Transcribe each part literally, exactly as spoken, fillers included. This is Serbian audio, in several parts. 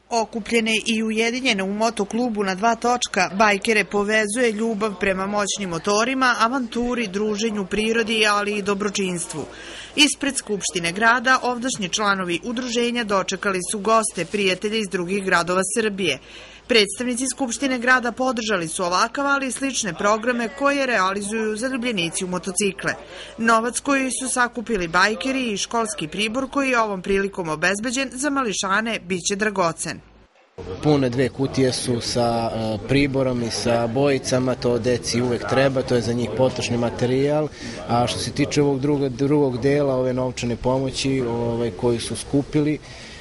Okupljene i ujedinjene u motoklubu na dva točka, bajkere povezuje ljubav prema moćnim motorima, avanturi, druženju, prirodi, ali i dobročinstvu. Ispred Skupštine grada ovdašnji članovi udruženja dočekali su goste, prijatelje iz drugih gradova Srbije. Predstavnici Skupštine grada podržali su ovakav, ali i slične programe koje realizuju zaljubljenici u motocikle. Novac koji su sakupili bajkeri i školski pribor koji je ovom prilikom obezbeđen za mališane biće dragocen. Pune dve kutije su sa priborom i sa bojicama, to deci uvek treba, to je za njih potrošni materijal. A što se tiče ovog drugog, drugog dela, ove novčane pomoći ovaj, koju su skupili,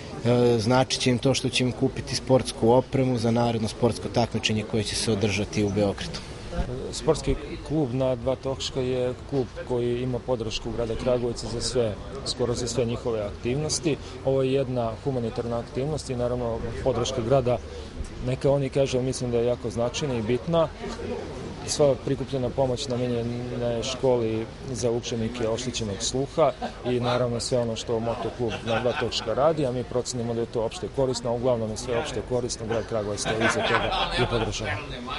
znači će im to što će im kupiti sportsku opremu za naredno sportsko takmičenje koje će se održati u Beogradu. Sportski klub na dva točka je klub koji ima podršku grada Kragujevca za sve, skoro za sve njihove aktivnosti. Ovo je jedna humanitarna aktivnost i naravno podrška grada, neka oni kažu, mislim da je jako značajna i bitna. Sva prikupljena pomoć namenjena je školi za učenike oštećenog sluha i naravno sve ono što motoklub na dva točka radi, a mi procenimo da je to opšte korisno, a uglavnom je sve opšte korisno, grad Kragujevac stoji iza toga i podržava.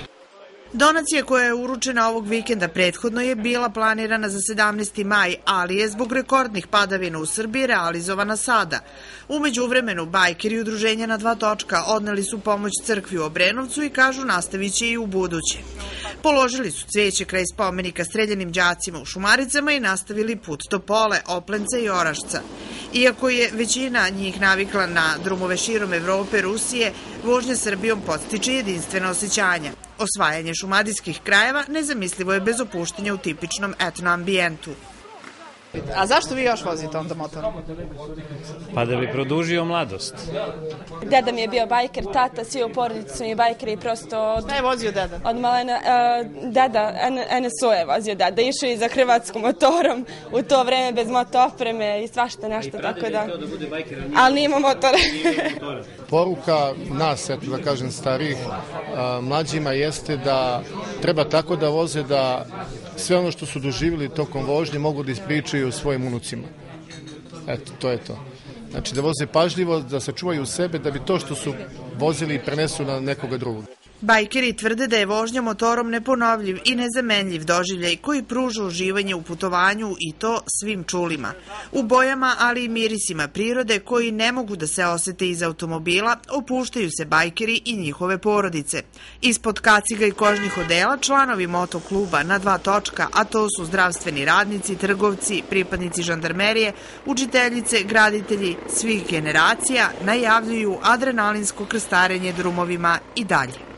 Donacija koja je uručena ovog vikenda prethodno je bila planirana za sedamnaesti maj, ali je zbog rekordnih padavina u Srbiji realizovana sada. U međuvremenu, bajkeri i udruženja na dva točka odneli su pomoć crkvi u Obrenovcu i kažu nastavit će i u buduće. Položili su cveće kraj spomenika streljanim đacima u Šumaricama i nastavili put Topole, Oplenca i Orašca. Iako je većina njih navikla na drumove širom Evrope, Rusije, vožnja Srbijom podstiče jedinstvena osjećanja. Osvajanje šumadijskih krajeva nezamislivo je bez opuštenja u tipičnom etno ambijentu. A zašto vi još vozite onda motor? Pa da bi produžio mladost. Deda mi je bio bajker, tata, svi u porodici su mi bajkeri i prosto... Šta je vozio deda? Od malena, uh, deda, N S O je vozio deda, išao i za hrvatskom motorom u to vreme bez moto opreme i svašta nešto, tako da... Ali nima motora. Poruka nas, eto da kažem starih, mlađima jeste da treba tako da voze da sve ono što su doživjeli tokom vožnje mogu da ispričaju svojim unucima. Eto, to je to. Znači da voze pažljivo, da sačuvaju sebe, da bi to što su vozili prenesu na nekoga drugog. Bajkeri tvrde da je vožnja motorom neponovljiv i nezamenljiv doživljaj koji pruža uživanje u putovanju i to svim čulima. U bojama, ali i mirisima prirode koji ne mogu da se osete iz automobila, opuštaju se bajkeri i njihove porodice. Ispod kaciga i kožnih odela članovi motokluba na dva točka, a to su zdravstveni radnici, trgovci, pripadnici žandarmerije, učiteljice, graditelji svih generacija, najavljuju adrenalinsko krstarenje drumovima i dalje.